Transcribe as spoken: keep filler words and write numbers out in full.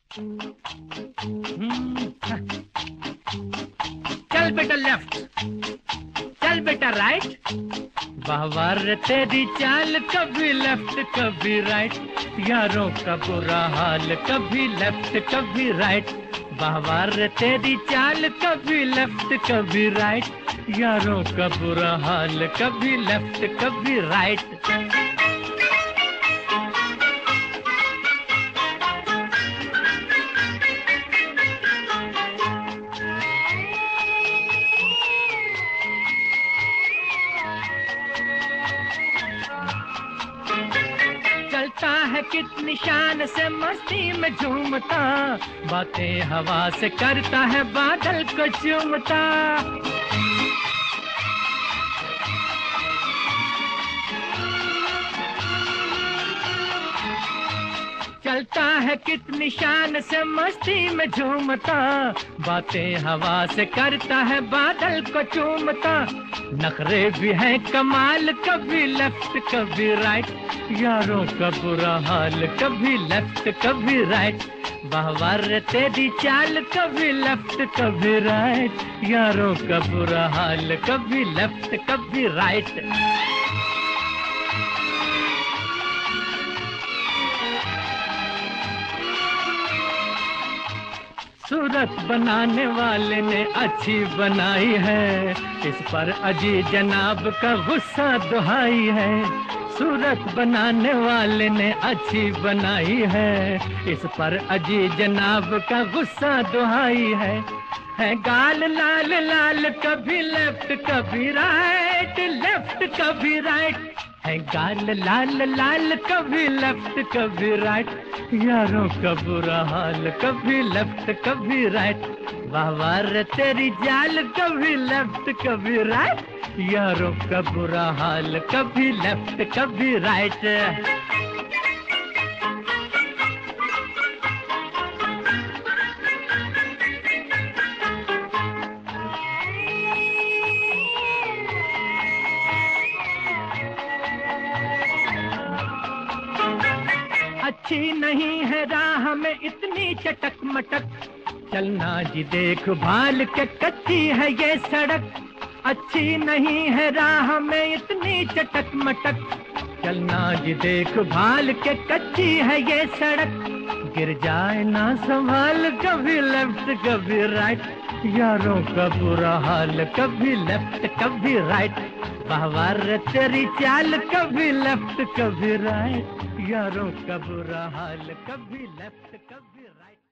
चल बेटा लेफ्ट, चल बेटा राइट, वाह वाह रे तेरी चाल, कभी लेफ्ट कभी राइट, यारों का बुरा हाल, कभी लेफ्ट कभी राइट, वाह वाह रे तेरी चाल, कभी लेफ्ट कभी राइट, यारों का बुरा हाल, कभी लेफ्ट कभी राइट। चलता है कितनी शान से मस्ती में झूमता, बातें हवा से करता है बादल को चूमता। चलता है कितनी शान से मस्ती में झूमता, बातें हवा से करता है बादल को चूमता। नखरे भी है कमाल, कभी लेफ्ट कभी राइट, यारों का बुरा हाल, कभी लेफ्ट कभी राइट, वाह वाह रे तेरी चाल, कभी लेफ्ट कभी राइट, यारों का बुरा हाल, कभी लेफ्ट कभी राइट। सूरत बनाने वाले ने अच्छी बनाई है, इस पर अजी जनाब का गुस्सा दुहाई है। सूरत बनाने वाले ने अच्छी बनाई है, इस पर अजी जनाब का गुस्सा दुहाई है। है गाल लाल लाल, कभी लेफ्ट कभी राइट, लेफ्ट कभी राइट, है गाल लाल लाल, कभी लेफ्ट कभी राइट, यारों का बुरा हाल, कभी लेफ्ट कभी राइट, वाह वाह रे तेरी जाल, कभी लेफ्ट कभी राइट, यारों का बुरा हाल, कभी लेफ्ट कभी राइट। अच्छी नहीं है राह में इतनी चटक मटक, चलना जी देख भाल के कच्ची है ये सड़क। अच्छी नहीं है राह में इतनी चटक मटक, चलना जी देख भाल के कच्ची है ये सड़क। गिर जाए ना संभाल, कभी लेफ्ट कभी राइट, यारों का बुरा हाल, कभी लेफ्ट कभी राइट, वाह वाह रे तेरी चाल, कभी लेफ्ट कभी राइट, यारों का बुरा हाल, कभी लेफ्ट कभी राइट।